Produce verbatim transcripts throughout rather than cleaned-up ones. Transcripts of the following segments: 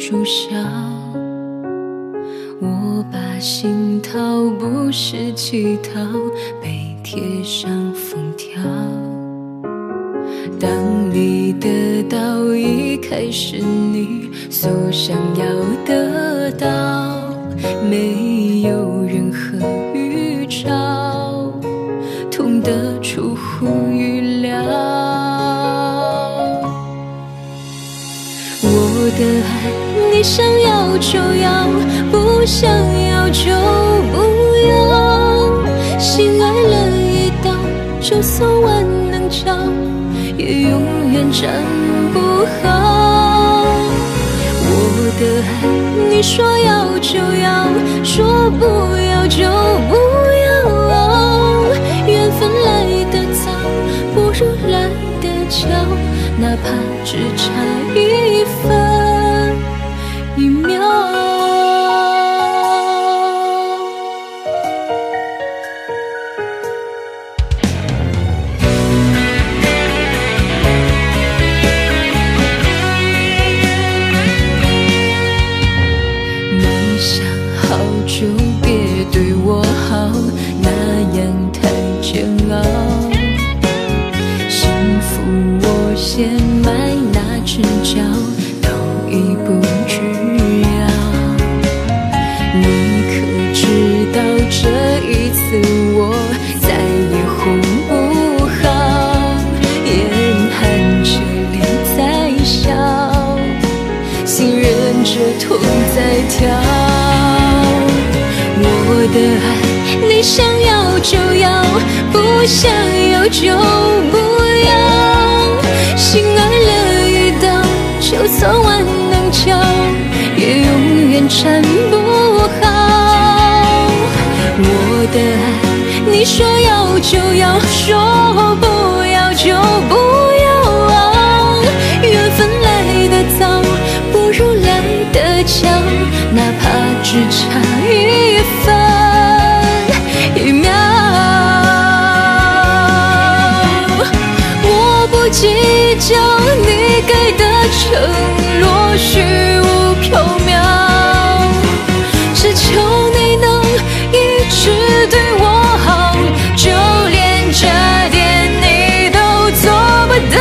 注销。我把心掏不是乞讨，被贴上封条。当你得到一开始你所想要得到，没有任何预兆，痛得出乎预料。我的爱你想要就要，不想要就不要，心爱了一道，就算万能胶也永远粘不好。我的爱你说要就要，说不要就不要，缘分来得早，不如来得巧，哪怕只差一分一秒。你想好就别对我好，那样太煎熬。幸福我先买那只脚，都已不需要。你可知道这一次我再也哄不好，眼含着泪在笑，心忍着痛在跳。我的爱你想要就要，不想要就不要，心爱了一道，就算万能胶也永远缠不好。我的爱你说要就要，说不要就不要，缘分来得早，不如来得巧，哪怕只差一分一秒。我不计较你给的承诺虚无缥缈，只求你能一直对我好，就连这点你都做不到。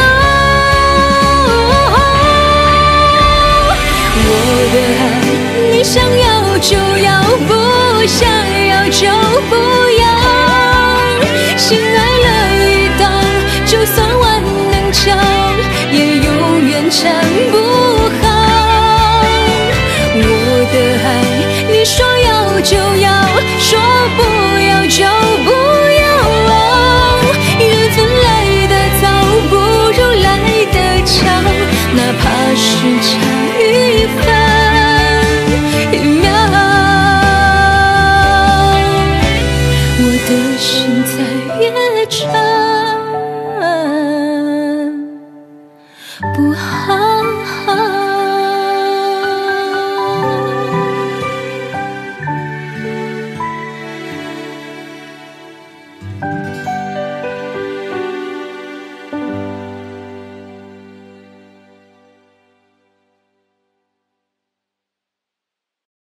我的爱你想要就要，不想要就不要，心爱了一道，就算万能胶也永远缠不好。我的爱你说要就要，说不要就不要，缘分来得早，不如来得巧，哪怕是差一分一秒。我的心再也缠不好。